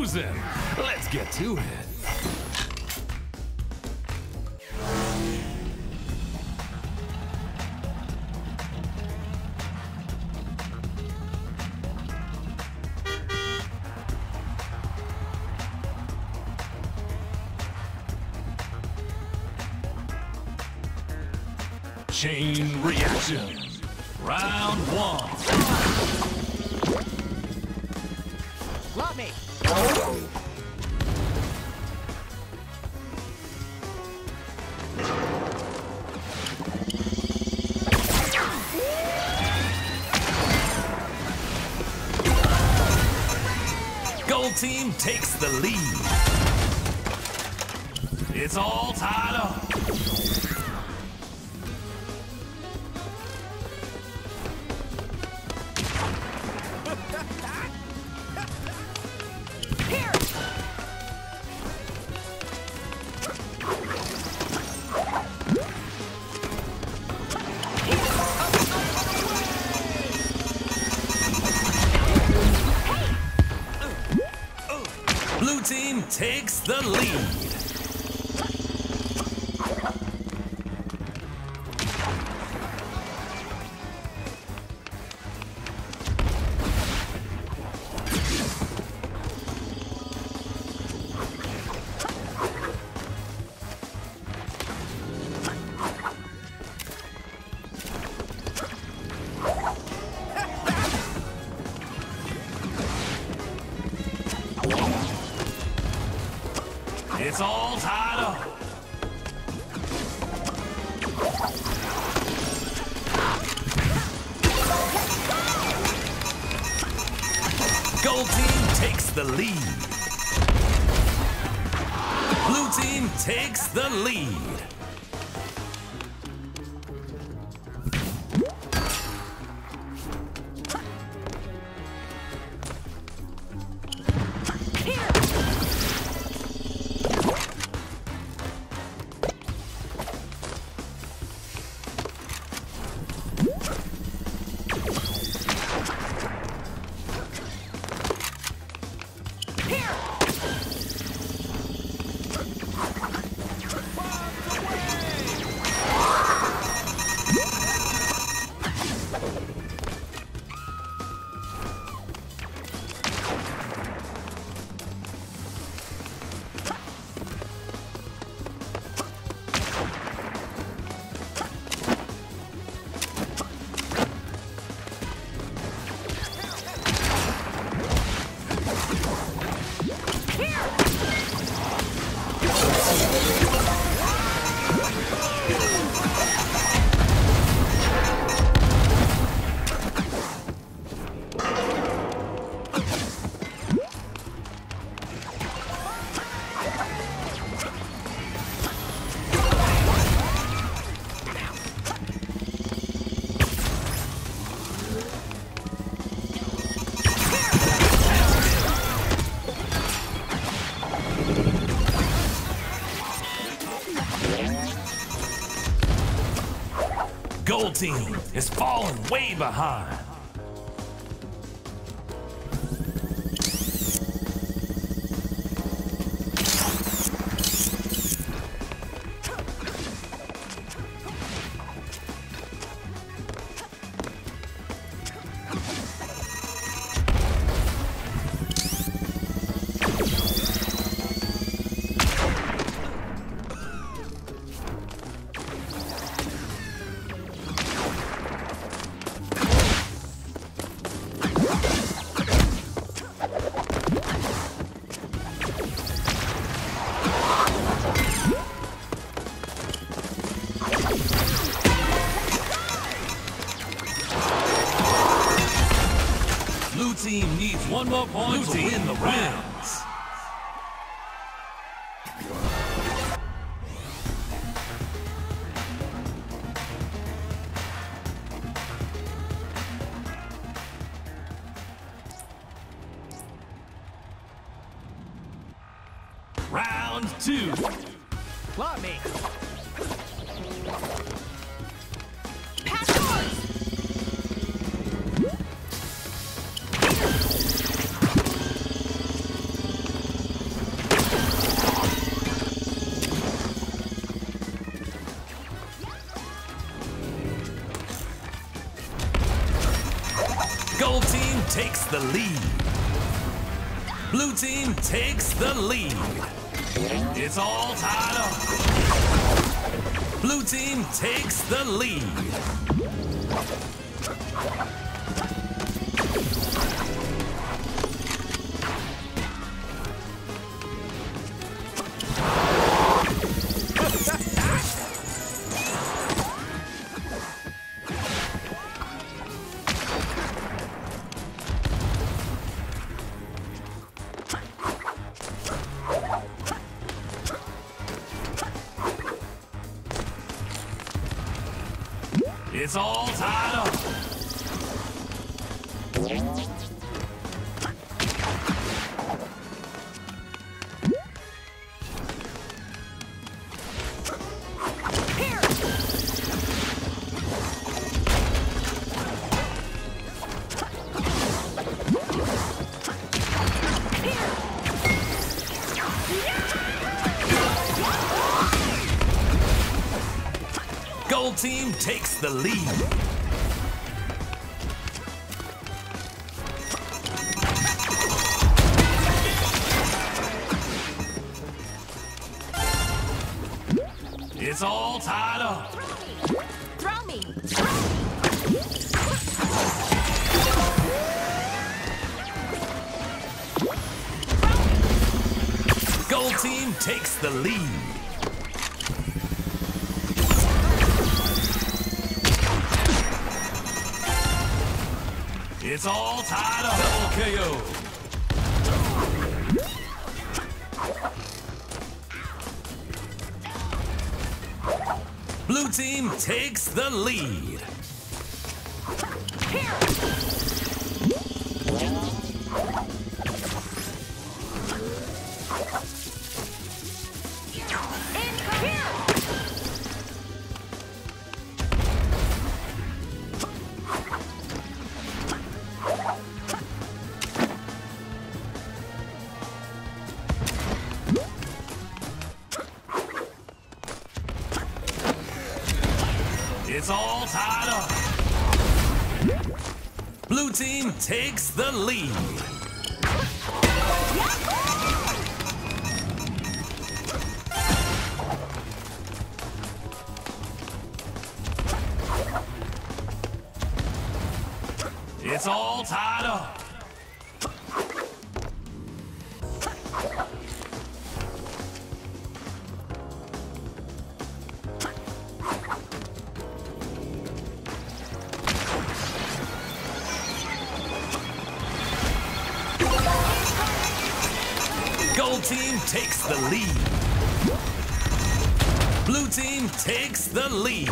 losing. Let's get to it. Chain reaction. Round one. Love me. Gold team takes the lead. It's all tied up. Blue team takes the lead. It's all tied up. Gold team takes the lead. Blue team takes the lead. Gold team is falling way behind. Blue team needs one more point to win the rounds. Round two. Love me. the lead. Blue team takes the lead. It's all tied up. Blue team takes the lead. It's all tied up. Gold team takes the lead. It's all tied up. Throw me. Gold team takes the lead. It's all tied up. Double KO. Blue team takes the lead. It's all tied up. Blue team takes the lead. It's all tied up. Gold team takes the lead. Blue team takes the lead.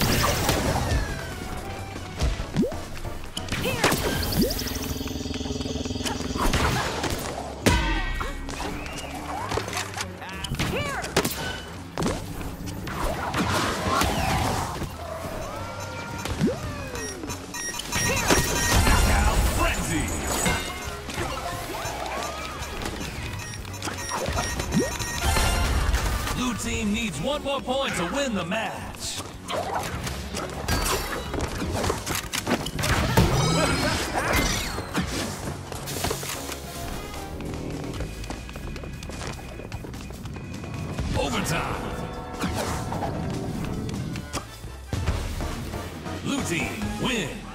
Blue team needs one more point to win the match. Overtime. Blue team wins.